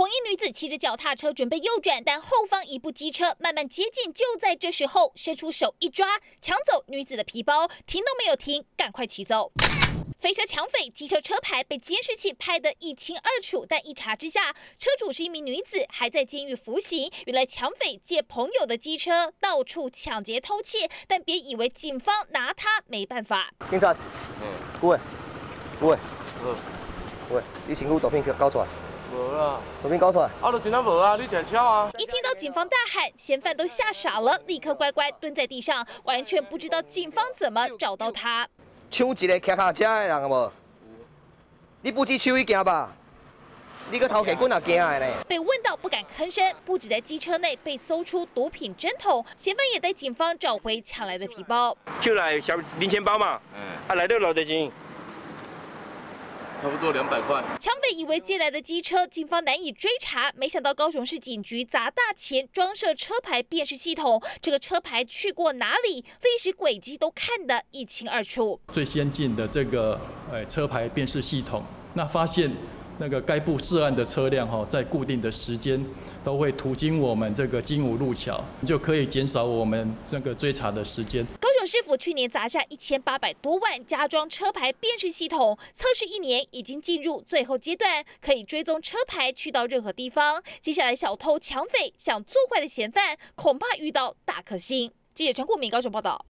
红衣女子骑着脚踏车准备右转，但后方一部机车慢慢接近。就在这时候，伸出手一抓，抢走女子的皮包，停都没有停，赶快骑走。 飞车抢匪，机车车牌被监视器拍得一清二楚，但一查之下，车主是一名女子，还在监狱服刑。原来抢匪借朋友的机车到处抢劫偷窃，但别以为警方拿他没办法。 警察，喂，你身躯毒品交出来。 无啦，毒品交出来。啊，就真正无啊，你真巧啊！ 一听到警方大喊，嫌犯都吓傻了，立刻乖乖蹲在地上，完全不知道警方怎么找到他。 抢一个骑脚车的人无？你不止手一件吧？你个头壳棍也惊的呢。 被问到不敢吭声，不止在机车内被搜出毒品针筒，嫌犯也带警方找回抢来的皮包。 就来小零钱包嘛，来到偌多钱。 差不多200块。 抢匪以为借来的机车，警方难以追查，没想到高雄市警局砸大钱装设车牌辨识系统，这个车牌去过哪里，历史轨迹都看得一清二楚。 最先进的这个车牌辨识系统，那发现那个该部涉案的车辆在固定的时间都会途经我们这个金武路桥，就可以减少我们这个追查的时间。 高雄市府去年砸下1800多万加装车牌辨识系统，测试1年已经进入最后阶段，可以追踪车牌去到任何地方。接下来小偷抢匪想做坏的嫌犯，恐怕遇到大克星。记者陈顾明高雄报道。